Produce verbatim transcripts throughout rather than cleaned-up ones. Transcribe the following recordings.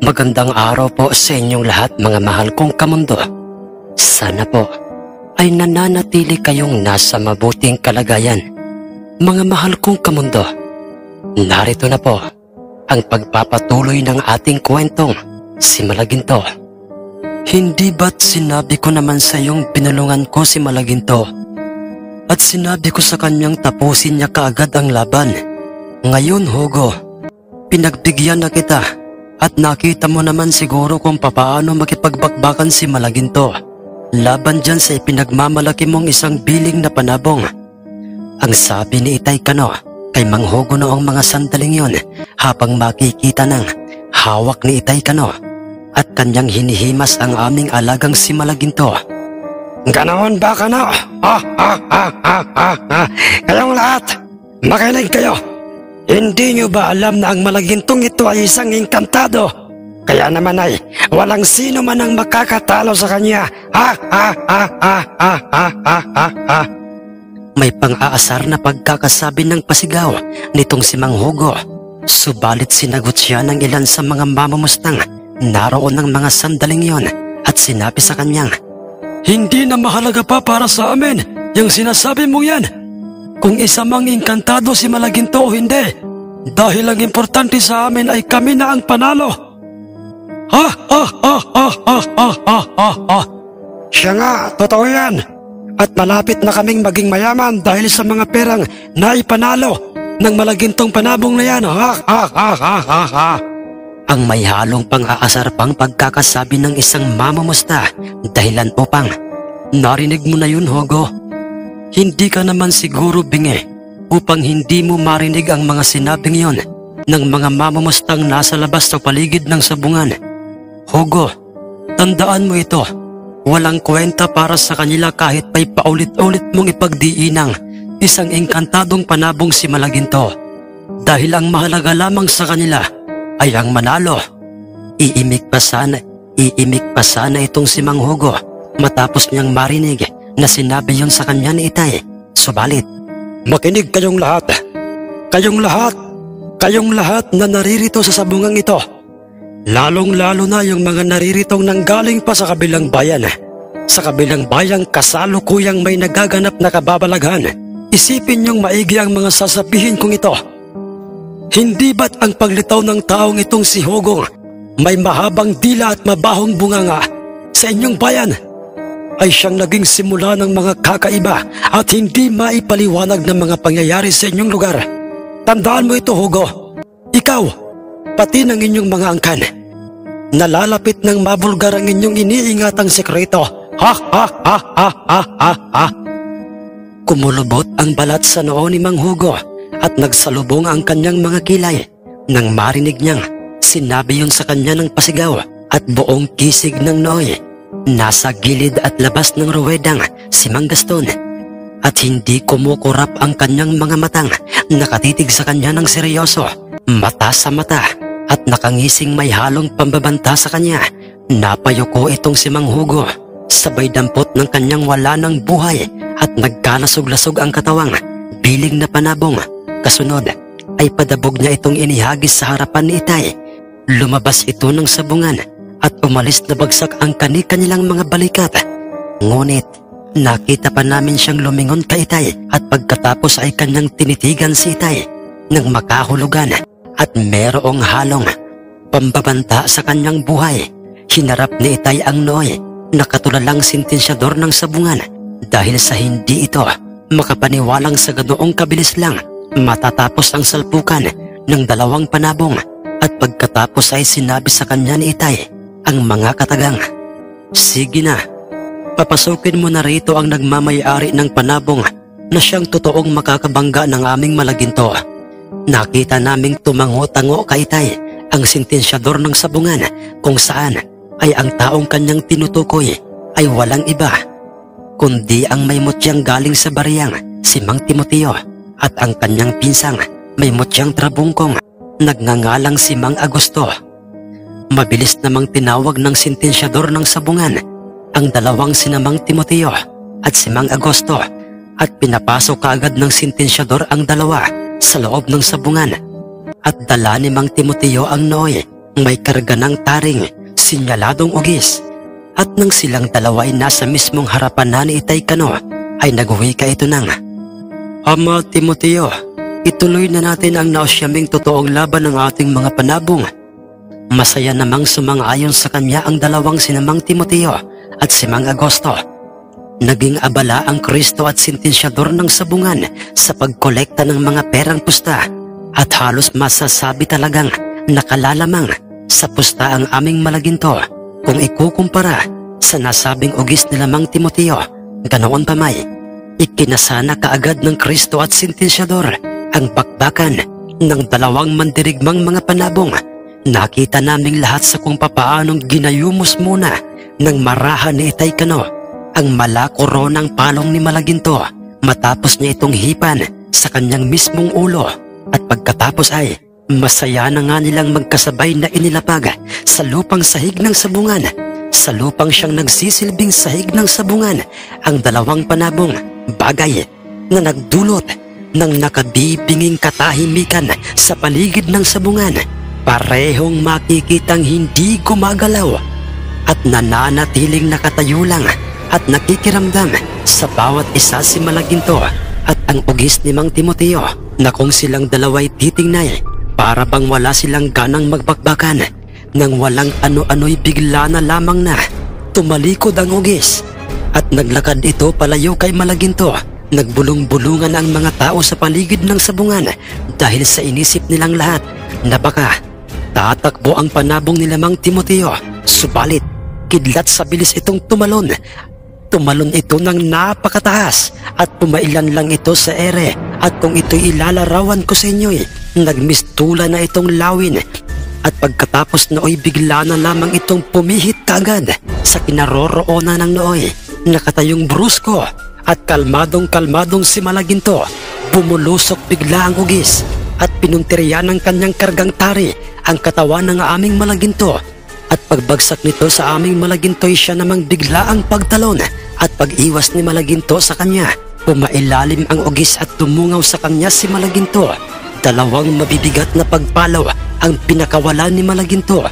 Magandang araw po sa inyong lahat mga mahal kong kamundo. Sana po ay nananatili kayong nasa mabuting kalagayan. Mga mahal kong kamundo, narito na po ang pagpapatuloy ng ating kwentong si Malaginto. Hindi ba't sinabi ko naman sa iyong pinulungan ko si Malaginto at sinabi ko sa kanyang tapusin niya kaagad ang laban? Ngayon, Hugo, pinagbigyan na kita. At nakita mo naman siguro kung papaano makipagbakbakan si Malaginto laban dyan sa ipinagmamalaki mong isang biling na panabong. Ang sabi ni Itay Kano kay Mang Hugo noong mga sandaling yon habang makikita ng hawak ni Itay Kano at kanyang hinihimas ang aming alagang si Malaginto. Ganoon ba, Kano? Ah, ah, ah, ah, ah, ah. Kayong lahat, makinig kayo. Hindi nyo ba alam na ang Malagintong ito ay isang engkantado? Kaya naman ay walang sino man ang makakatalo sa kanya. Ha, ha, ha, ha, ha, ha, ha, ha, ha. May pang-aasar na pagkakasabi ng pasigaw nitong si Mang Hugo. Subalit sinagot siya ng ilan sa mga mamamustang naroon ng mga sandaling yon at sinabi sa kanyang, hindi na mahalaga pa para sa amin yung sinasabi mo yan. Kung isa mang engkantado si Malaginto o hindi, dahil ang importante sa amin ay kami na ang panalo. Ha, ha, ha, ha, ha, ha, ha, ha, ha. Siya nga, totoo yan. At malapit na kaming maging mayaman dahil sa mga perang naipanalo ng Malagintong panabong na yan. Ha, ha, ha, ha, ha, ha. Ang may halong pang-aasar pang pagkakasabi ng isang mamumusta dahilan upang, narinig mo na yun, Hugo. Hindi ka naman siguro bingi upang hindi mo marinig ang mga sinabing yon ng mga mamamustang nasa labas sa paligid ng sabungan. Hugo, tandaan mo ito. Walang kwenta para sa kanila kahit pa'y paulit-ulit mong ipagdiinang isang engkantadong panabong si Malaginto. Dahil ang mahalaga lamang sa kanila ay ang manalo. Iimik pa sana, iimik pa sana itong si Mang Hugo matapos niyang marinig na sinabi yon sa kanya ni Itay. Subalit, makinig kayong lahat. Kayong lahat, kayong lahat na naririto sa sabungang ito. Lalong-lalo na yung mga nariritong nanggaling pa sa kabilang bayan. Sa kabilang bayang kasalukuyang may nagaganap na kababalaghan. Isipin niyong maigi ang mga sasabihin kong ito. Hindi ba't ang paglitaw ng taong itong si Hugo may mahabang dila at mabahong bunganga sa inyong bayan ay siyang naging simula ng mga kakaiba at hindi maipaliwanag ng mga pangyayari sa inyong lugar. Tandaan mo ito, Hugo. Ikaw, pati ng inyong mga angkan, nalalapit ng mabulgar ang inyong iniingatang sekreto. Ha, ha, ha, ha, ha, ha, ha. Kumulubot ang balat sa noo ni Mang Hugo at nagsalubong ang kanyang mga kilay. Nang marinig niyang sinabi yun sa kanya ng pasigaw at buong kisig ng nooy. Nasa gilid at labas ng ruwedang si Mang Gaston at hindi kumukurap ang kanyang mga matang, nakatitig sa kanya ng seryoso, mata sa mata at nakangising may halong pambabanta sa kanya. Napayuko itong si Mang Hugo, sabay dampot ng kanyang wala ng buhay at nagkalasog-lasog ang katawang biling na panabong. Kasunod ay padabog niya itong inihagis sa harapan ni Itay. Lumabas ito ng sabungan at umalis na bagsak ang kani-kanilang mga balikat. Ngunit nakita pa namin siyang lumingon kay Itay at pagkatapos ay kanyang tinitigan si Itay ng makahulugan at merong halong pambabanta sa kanyang buhay. Hinarap ni Itay ang nooy na katulalang sentensyador ng sabungan dahil sa hindi ito makapaniwalang sa ganoong kabilis lang matatapos ang salpukan ng dalawang panabong at pagkatapos ay sinabi sa kanya ni Itay ang mga katagang, sige na, papasukin mo na rito ang nagmamayari ng panabong na siyang totoong makakabangga ng aming Malaginto. Nakita naming tumango-tango kay Itay ang sentensyador ng sabungan kung saan ay ang taong kanyang tinutukoy ay walang iba kundi ang may mutyang galing sa bariyang si Mang Timoteo at ang kanyang pinsang may mutyang trabungkong nagngangalang si Mang Agosto. Mabilis namang tinawag ng sentensyador ng sabungan ang dalawang sinamang Timoteo at si Mang Agosto at pinapasok kaagad ng sentensyador ang dalawa sa loob ng sabungan at dala ni Mang Timoteo ang nooy may karga ng taring sinyaladong ugis. At nang silang dalawa ay nasa mismong harapan na ni Itay Kano, ay nagwika ito ng, Ama Timoteo, ituloy na natin ang nausyaming totoong laban ng ating mga panabong. Masaya namang sumang-ayon sa kanya ang dalawang sinamang Timoteo at si Mang Agosto. Naging abala ang Kristo at sintensyador ng sabungan sa pagkolekta ng mga perang pusta, at halos masasabi talagang nakalalamang sa pusta ang aming malaginto kung ikukumpara sa nasabing ugis nila Mang Timoteo. Ganoon pa may, ikinasana kaagad ng Kristo at sintensyador ang bakbakan ng dalawang mandirigmang mga panabong. Nakita naming lahat sa kung papaanong ginayumos muna ng marahan ni Itay Kano ang malakoronang palong ni Malaginto matapos niya itong hipan sa kanyang mismong ulo, at pagkatapos ay masaya na nga nilang magkasabay na inilapag sa lupang sahig ng sabungan. Sa lupang siyang nagsisilbing sahig ng sabungan ang dalawang panabong, bagay na nagdulot ng nakabibinging katahimikan sa paligid ng sabungan. Parehong makikitang hindi gumagalaw at nananatiling nakatayo lang at nakikiramdam sa bawat isa si Malaginto at ang ugis ni Mang Timoteo, na kung silang dalawa'y titingnay, para bang wala silang ganang magbakbakan. Nang walang ano-ano'y bigla na lamang na tumalikod ang ugis at naglakad ito palayo kay Malaginto. Nagbulong-bulungan ang mga tao sa paligid ng sabungan dahil sa inisip nilang lahat na baka tatakbo ang panabong nila Mang Timoteo. Subalit kidlat sa bilis itong tumalon. Tumalon ito ng napakataas at pumailan lang ito sa ere, at kung ito'y ilalarawan ko sa inyo'y nagmistula na itong lawin, at pagkatapos nooy bigla na lamang itong pumihit kaagad sa kinaroroonan ng nooy. Nakatayong brusko at kalmadong-kalmadong si Malaginto. Bumulusok bigla ang ugis at pinuntirya ng kanyang kargang tari ang katawan ng aming Malaginto, at pagbagsak nito sa aming Malaginto'y siya namang bigla ang pagtalon, at pag-iwas ni Malaginto sa kanya, pumailalim ang ugis at tumungaw sa kanya si Malaginto. Dalawang mabibigat na pagpalaw ang pinakawalan ni Malaginto.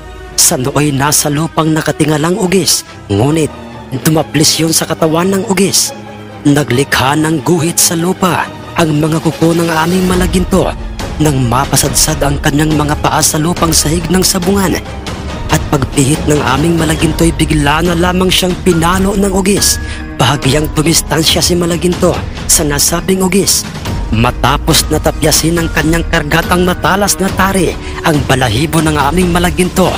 Sa nooy nasa lupang nakatingalang ugis, ngunit dumaplis yun sa katawan ng ugis. Naglikha ng guhit sa lupa ang mga kuko ng aming Malaginto nang mapasadsad ang kanyang mga paa sa lupang sahig ng sabungan. At pagpihit ng aming Malaginto'y bigla na lamang siyang pinalo ng ugis. Bahagyang dumistansya si Malaginto sa nasabing ugis matapos natapyasin ng kanyang kargatang matalas na tari ang balahibo ng aming Malaginto.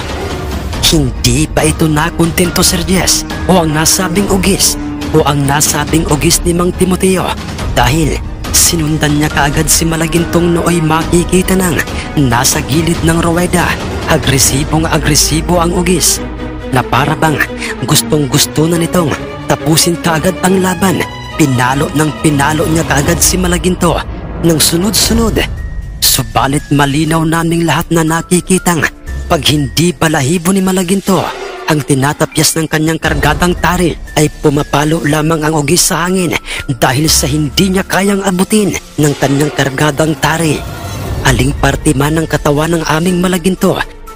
Hindi pa ito nakontento, Sir Jess, o ang nasabing ugis o ang nasabing ugis ni Mang Timoteo, dahil sinundan niya kaagad si Malagintong nooy makikita nang nasa gilid ng roweda. Agresibong agresibo ang ugis na para bang gustong gusto na nitong tapusin kaagad ang laban. Pinalo ng pinalo niya kaagad si Malaginto ng sunod-sunod. Subalit malinaw naming lahat na nakikitang pag hindi balahibo ni Malaginto ang tinatapyas ng kanyang kargatang tari, ay pumapalo lamang ang ugis sa hangin dahil sa hindi niya kayang abutin ng kanyang kargatang tari aling parte man ng katawan ng aming Malaginto.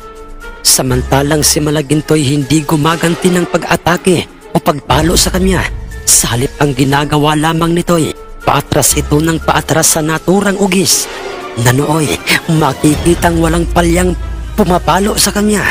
Samantalang si Malaginto'y hindi gumaganti ng pag-atake o pagpalo sa kanya. Sa halip ang ginagawa lamang nito'y paatras ito ng paatras sa naturang ugis na nooy makikitang walang palyang pumapalo sa kanya.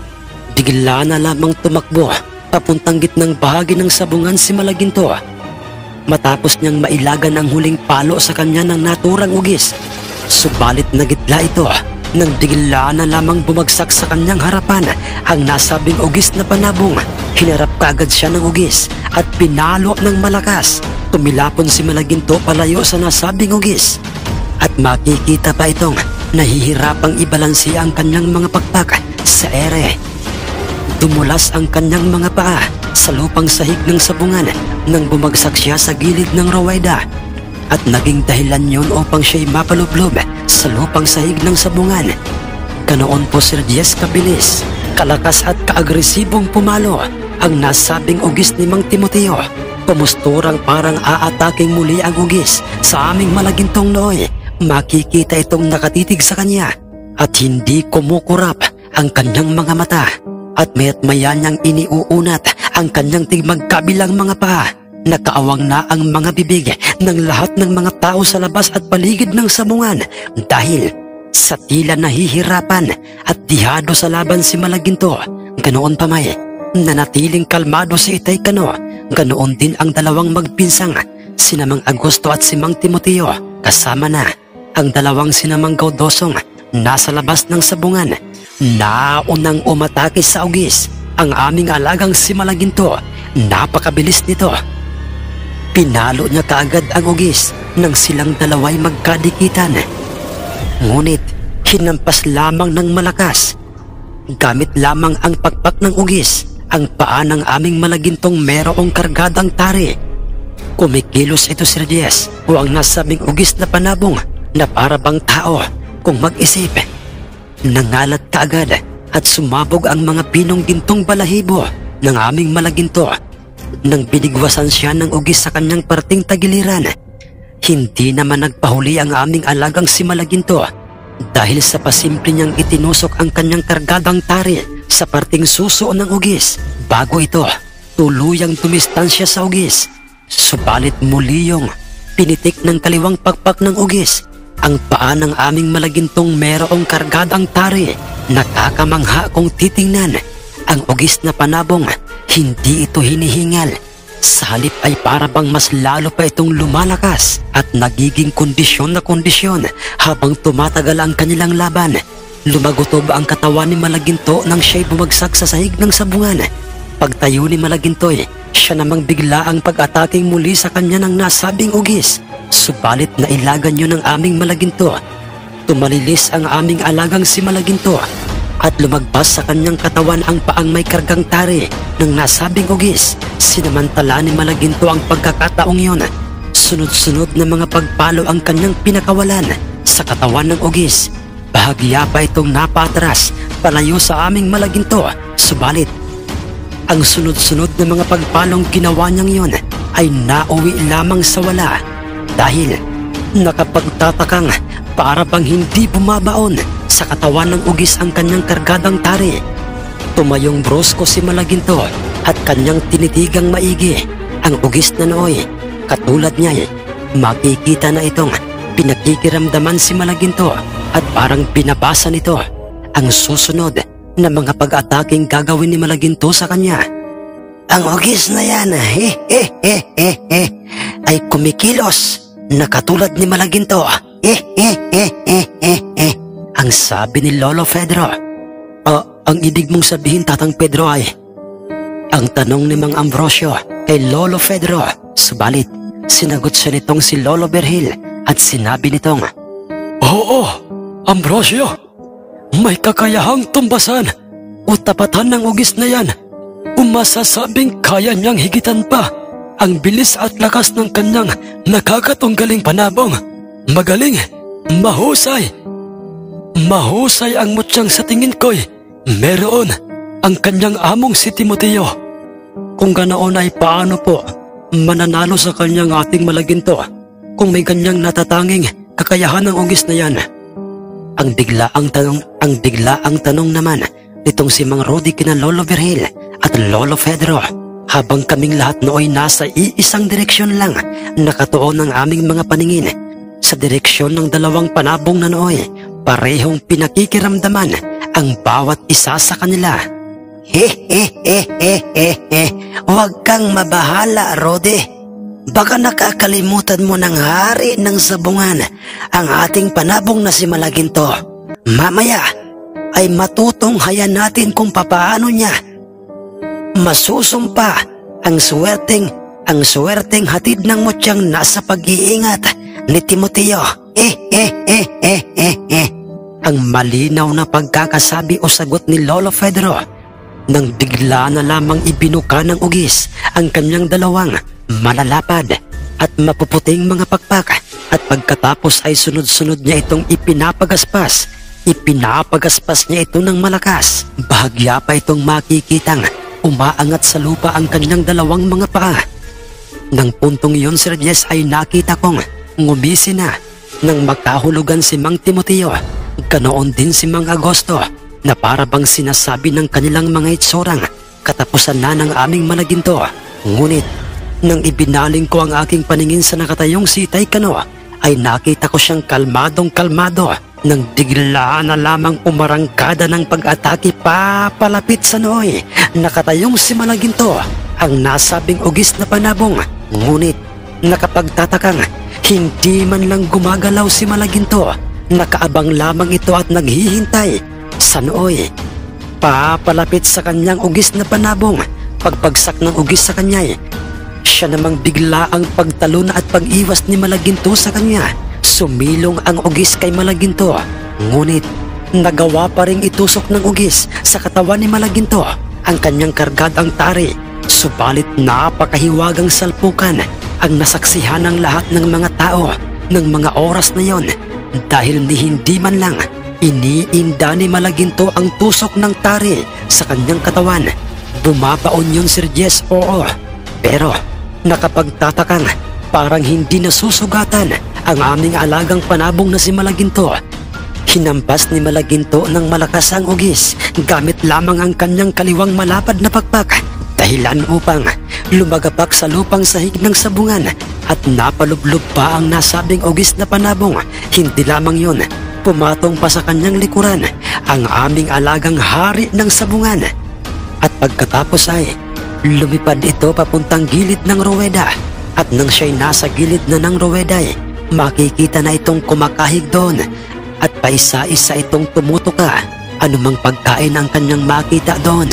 Bigla na lamang tumakbo papuntang gitnang bahagi ng sabungan si Malaginto matapos niyang mailagan ang huling palo sa kanya ng naturang ugis. Subalit nagitla ito nang bigla na lamang bumagsak sa kanyang harapan ang nasabing ugis na panabong. Hinarap kaagad siya ng ugis at pinalo ng malakas. Tumilapon si Malaginto palayo sa nasabing ugis at makikita pa itong nahihirapang ibalansi ang kanyang mga pakpak sa ere. Dumulas ang kanyang mga paa sa lupang sahig ng sabungan nang bumagsak siya sa gilid ng roweda, at naging dahilan yun upang siya'y mapalublob sa lupang sahig ng sabungan. Ganoon po, Sir Jess, kabilis, kalakas at kaagresibong pumalo ang nasabing ugis ni Mang Timoteo. Pumusturang parang aataking muli ang ugis sa aming Malagintong nooy. Makikita itong nakatitig sa kanya at hindi kumukurap ang kanyang mga mata at mayat maya niyang iniuunat ang kanyang tigmagkabilang mga paa. Nakaawang na ang mga bibig ng lahat ng mga tao sa labas at paligid ng sabungan dahil sa tila nahihirapan at dihado sa laban si Malaginto. Ganoon pa may nanatiling kalmado si Itay Cano. Ganoon din ang dalawang magpinsang sina Mang Agosto at si Mang Timoteo, kasama na ang dalawang sina Mang Gaudosong nasa labas ng sabungan. Naunang umatake sa ugis ang aming alagang si Malaginto. Napakabilis nito. Pinalo niya kaagad ang ugis nang silang dalaway magkadikitan. Ngunit hinampas lamang ng malakas. Gamit lamang ang pakpak ng ugis ang paa ng aming Malagintong merong kargadang tari. Kumikilos ito si Reyes o ang nasabing ugis na panabong na para bang tao kung mag-isip. Nangalat kaagad at sumabog ang mga pinong gintong balahibo ng aming Malaginto. Nang binigwasan siya ng ugis sa kanyang parting tagiliran, hindi naman nagpahuli ang aming alagang si Malaginto dahil sa pasimple niyang itinusok ang kanyang kargadang tari sa parting suso ng ugis. Bago ito, tuluyang tumistansya sa ugis. Subalit muli yung pinitik ng kaliwang pakpak ng ugis ang paa ng aming Malagintong merong kargadang tari. Nakakamangha kung titingnan. Ang ugis na panabong, hindi ito hinihingal. Sa halip ay para bang mas lalo pa itong lumalakas at nagiging kondisyon na kondisyon habang tumatagal ang kanilang laban. Lumagotob ang katawan ni Malaginto nang siya'y bumagsak sa sahig ng sabungan. Pagtayo ni Malaginto'y siya namang bigla ang pag-ataking muli sa kanya ng nasabing ugis. Subalit nailagan yun ng aming Malaginto. Tumalilis ang aming alagang si Malaginto at lumagpas sa kanyang katawan ang paang may kargang tari ng nasabing ugis. Sinamantala ni Malaginto ang pagkakataong yun. Sunod-sunod na mga pagpalo ang kanyang pinakawalan sa katawan ng ugis. Bahagya pa itong napatras palayo sa aming Malaginto. Subalit ang sunod-sunod na mga pagpalong ginawa niyang yun ay nauwi lamang sa wala dahil nakapagtatakang para bang hindi bumabaon sa katawan ng ugis ang kanyang kargadang tari. Tumayong brosko si Malaginto at kanyang tinitigang maigi ang ugis na nooy. Katulad niya, makikita na itong pinakikiramdaman si Malaginto at parang pinabasa nito ang susunod na mga pag-ataking gagawin ni Malaginto sa kanya. Ang ugis na yan eh, eh, eh, eh, eh, ay kumikilos na katulad ni Malaginto. Eh, eh, eh, eh, eh, eh. Ang sabi ni Lolo Pedro. Uh, ang ibig mong sabihin, Tatang Pedro, ay ang tanong ni Mang Ambrosio kay Lolo Pedro. Subalit sinagot siya nitong si Lolo Berhil at sinabi nitong, Oo, Ambrosio, may kakayahang tumbasan o tapatan ng ugis na yan. Umasasabing kaya niyang higitan pa ang bilis at lakas ng kanyang nakakatunggaling panabong. Magaling, mahusay. Mahusay ang mutyang sa tingin ko'y meron ang kanyang among si Timoteo. Kung ganoon ay paano po mananalo sa kanyang ating Malaginto kung may ganyang natatanging kakayahan ng ugis na yan? Ang bigla ang tanong, ang bigla ang tanong naman nitong si Mang Rodi kina Lolo Virgil at Lolo Pedro. Habang kaming lahat nooy nasa iisang direksyon lang, nakatuon ang aming mga paningin sa direksyon ng dalawang panabong na nooy. Parehong pinakikiramdaman ang bawat isa sa kanila. He he he he he he. Huwag kang mabahala, Rodi. Baka nakakalimutan mo ng hari ng sabungan ang ating panabong na si Malaginto. Mamaya ay matutunghayan natin kung papaano niya masusumpa ang swerteng ang swerteng hatid ng mutyang nasa pag-iingat ni Timoteo. Eh eh eh eh eh eh. Ang malinaw na pagkakasabi o sagot ni Lolo Pedro nang bigla na lamang ibinuka ng ugis ang kanyang dalawang malalapad at mapuputing mga pakpak at pagkatapos ay sunod-sunod niya itong ipinapagaspas. Ipinapagaspas niya ito ng malakas. Bahagya pa itong makikitang umaangat sa lupa ang kanyang dalawang mga paa. Nang puntong iyon, Sir Jess, ay nakita kong ngumisi na nang makahulugan si Mang Timoteo. Ganoon din si Mang Agosto. na para bang sinasabi ng kanilang mga itsurang katapusan na ng aming malaginto. Ngunit nang ibinaling ko ang aking paningin sa nakatayong si Itay Kano, ay nakita ko siyang kalmadong kalmado nang biglaan na lamang umarangkada ng pag-atake papalapit sa Nooy. Nakatayong si Malaginto, ang nasabing ugis na panabong. Ngunit nakapagtatakang hindi man lang gumagalaw si Malaginto. Nakaabang lamang ito at naghihintay sa Nooy. Papalapit sa kanyang ugis na panabong. Pagpagsak ng ugis sa kanya, siya namang bigla ang pagtalon at pag-iwas ni Malaginto sa kanya. Sumilong ang ugis kay Malaginto, ngunit nagawa pa ring itusok ng ugis sa katawan ni Malaginto ang kanyang kargadang tari. Subalit napakahiwagang salpukan ang nasaksihan ng lahat ng mga tao ng mga oras na yon, dahil ni hindi man lang iniinda ni Malaginto ang tusok ng tari sa kanyang katawan. Bumabaon yun, Sir Jess, oo, pero nakapagtatakang parang hindi nasusugatan ang aming alagang panabong na si Malaginto. Hinampas ni Malaginto ng malakas ang ugis gamit lamang ang kanyang kaliwang malapad na pakpak, dahilan upang lumagapak sa lupang sahig ng sabungan at napalublob pa ang nasabing ugis na panabong. Hindi lamang yun, pumatong pa sa kanyang likuran ang aming alagang hari ng sabungan. At pagkatapos ay lumipad ito papuntang gilid ng ruweda, at nang siya'y nasa gilid na ng ruweda ay makikita na itong kumakahig doon at paisa-isa itong tumutuka anumang pagkain ang kanyang makita doon.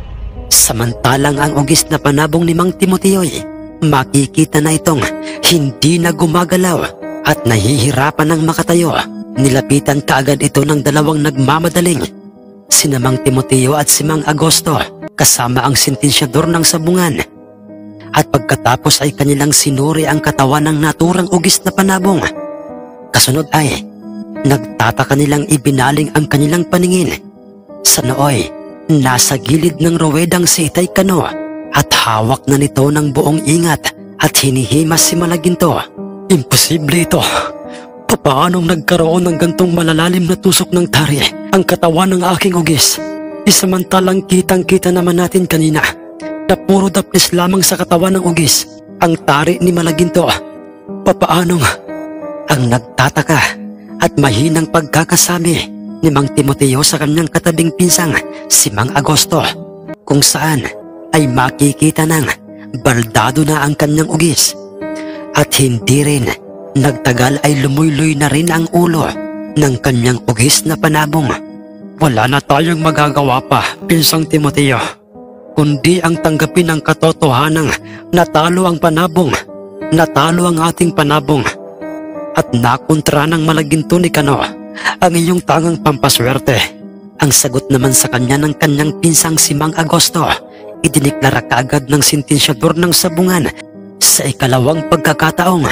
Samantalang ang ugis na panabong ni Mang Timoteo ay makikita na itong hindi na gumagalaw at nahihirapan ng makatayo. Nilapitan kaagad ito ng dalawang nagmamadaling, sina Mang Timoteo at si Mang Agosto, kasama ang sentensyador ng sabungan. At pagkatapos ay kanilang sinuri ang katawan ng naturang ugis na panabong. Kasunod ay nagtataka nilang ibinaling ang kanilang paningin sa Nooy. Nasa gilid ng ruwedang si Itay Kano at hawak na nito ng buong ingat at hinihimas si Malaginto. Imposible ito. Paanong nagkaroon ng gantong malalalim na tusok ng tari ang katawan ng aking ugis? Isamantalang kitang-kita naman natin kanina na puro dapis lamang sa katawan ng ugis ang tari ni Malaginto. Papaanong? Ang nagtataka at mahinang pagkakasabi ni Mang Timoteo sa kanyang katabing pinsang si Mang Agosto, kung saan ay makikita ng baldado na ang kanyang ugis. At hindi rin nagtagal ay lumuyloy na rin ang ulo ng kanyang ugis na panabong. Wala na tayong magagawa pa, Pinsang Timoteo, kundi ang tanggapin ang katotohanang natalo ang panabong, natalo ang ating panabong, at nakontra ng Malaginto ni Kano ang iyong tangang pampaswerte. Ang sagot naman sa kanya ng kanyang pinsang si Mang Agosto, idiniklara kaagad ng sentensyador ng sabungan sa ikalawang pagkakataong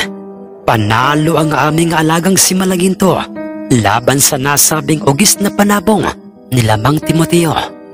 panalo ang aming alagang si Malaginto laban sa nasabing ugis na panabong nila Mang Timoteo.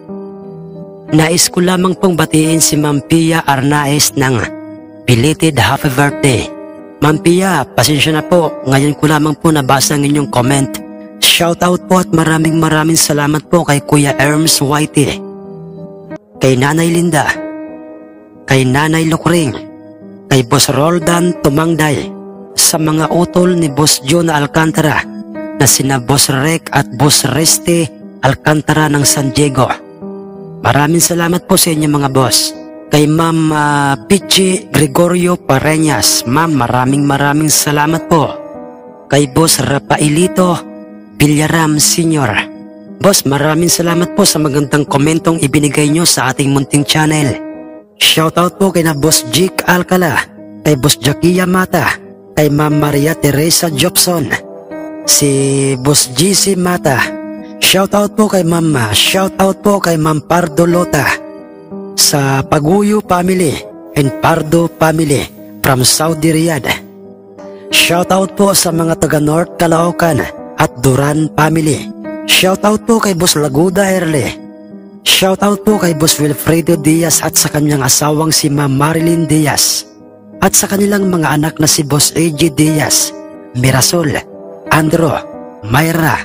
Nais ko lamang pong batiin si Ma'am Pia Arnaez ng belated happy birthday. Ma'am Pia, pasensya na po, ngayon ko lamang po nabasa ang inyong comment. Shoutout po at maraming maraming salamat po kay Kuya Erms Whitey, kay Nanay Linda, kay Nanay Lukring, kay Boss Roldan Tumangday, sa mga utol ni Boss John Alcantara na sina Boss Rec at Boss Reste Alcantara ng San Diego. Maraming salamat po sa inyo mga boss. Kay Ma'am uh, Pichi Gregorio Pareñas, Ma'am, maraming maraming salamat po. Kay Boss Rafaelito Villaram Senior, Boss, maraming salamat po sa magandang komentong ibinigay nyo sa ating munting channel. Shoutout po kay na Boss Jake Alcala, kay Boss Jackia Mata, kay Ma'am Maria Teresa Jobson, si Boss G C Mata. Shoutout po kay Mama, shoutout po kay Ma'am Pardo Lota sa Paguyo Family and Pardo Family from Saudi Riyadh. Shoutout po sa mga taga North Caloocan at Duran Family. Shoutout po kay Boss Laguda Erle. Shoutout po kay Boss Wilfredo Diaz at sa kanyang asawang si Ma'am Marilyn Diaz, at sa kanilang mga anak na si Boss A J Diaz, Mirasol, Andro, Mayra,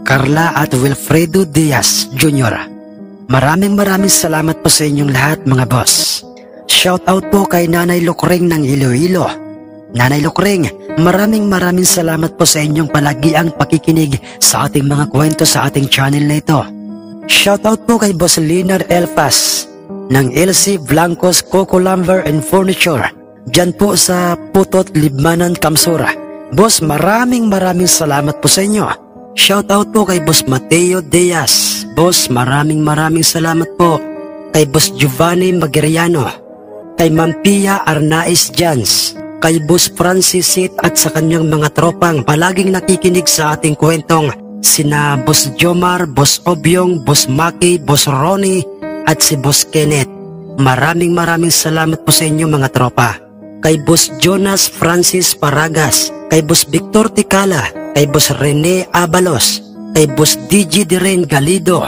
Carla at Wilfredo Diaz Junior Maraming maraming salamat po sa inyong lahat mga boss. Shoutout po kay Nanay Lukring ng Iloilo. Nanay Lukring, maraming maraming salamat po sa inyong palagiang pakikinig sa ating mga kwento sa ating channel na ito. Shoutout po kay Boss Linar Elfas ng L C Blancos Coco Lumber and Furniture dyan po sa Putot, Libmanan, Kamsura. Boss, maraming maraming salamat po sa inyo. Shoutout po kay Boss Mateo Diaz. Boss, maraming maraming salamat po kay Boss Giovanni Magiriano, kay Ma'am Pia Arnaiz Jans, kay Boss Francis Sit at sa kanyang mga tropang palaging nakikinig sa ating kwentong sina Boss Jomar, Boss Obyong, Boss Maki, Boss Ronnie at si Boss Kenneth. Maraming maraming salamat po sa inyo mga tropa. Kay Boss Jonas Francis Paragas, kay Boss Victor Ticala, kay Boss Rene Abalos, kay Boss D J Diren Galido,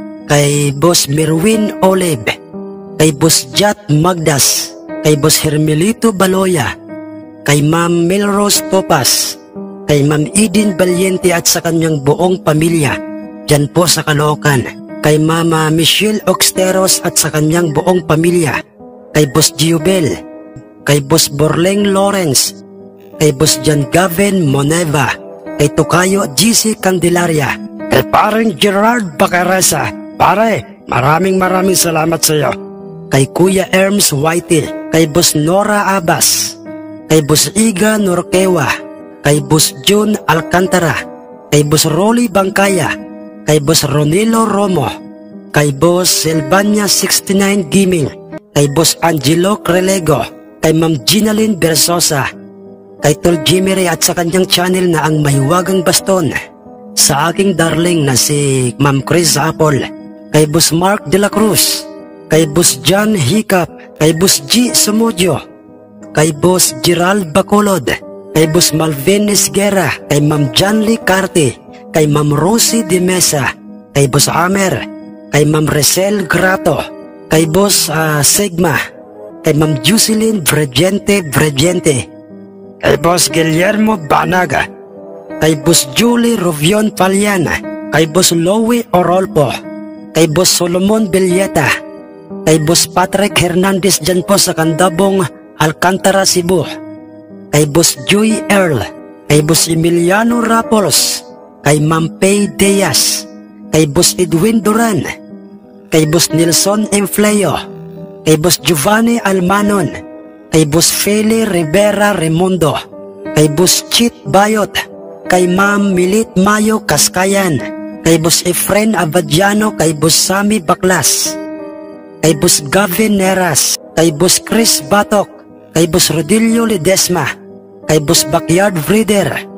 kay Boss Merwin Oleb, kay Boss Jat Magdas, kay Boss Hermelito Baloya, kay Ma'am Melrose Topas, kay Ma'am Eden Valiente at sa kanyang buong pamilya dyan po sa Caloocan, kay Mama Michelle Oxteros at sa kanyang buong pamilya, kay Boss Giobel, kay Boss Borleng Lawrence, kay Boss John Gavin Moneva, kay Tokayo G C Candelaria, kay paring Gerard Bacarasa. Pare, maraming maraming salamat sa iyo. Kay Kuya Erms Whitey, kay Boss Nora Abbas, kay Boss Iga Norquewa, kay Boss June Alcantara, kay Boss Rolly Bangkaya, kay Boss Ronilo Romo, kay Boss Silvania sixty-nine Gaming, kay Boss Angelo Crelego, kay Ma'am Ginaline Bersosa, kay Tol Jimmy Ray at sa kanyang channel na ang Mahiwagang Baston, sa aking darling na si Ma'am Chris Apple, kay Boss Mark De La Cruz, kay Boss John Hiccup, kay Boss G Sumudio, kay Boss Gerald Bacolod, kay Boss Malvin Esguera, kay Ma'am Janly Carte, kay Ma'am Rosie De Mesa, kay Boss Amer, kay Ma'am Resel Grato, kay Boss uh, Sigma, kay Ma'am Jocelyn Bregente Bregente, kay Boss Guillermo Banaga, kay Boss Julie Rovion Paliana, kay Boss Louie Orolpo, kay Boss Solomon Villeta, kay Boss Patrick Hernandez dyan po sa Candabong, Alcantara, Cebu, kay Boss Joy Earl, kay Boss Emiliano Rapols, kay Ma'am Pay Diaz, kay Boss Edwin Duran, kay Boss Nelson Enfleo, kay Boss Giovanni Almanon, kay Boss Feli Rivera Remundo, kay Boss Chit Bayot, kay Ma'am Milit Mayo Kaskayan, kay Boss Efren Abadiano, kay Boss Sammy Baklas, kay Boss Gavin Neras, kay Boss Chris Batok, kay Boss Rodilio Ledesma, kay Boss Backyard Breeder,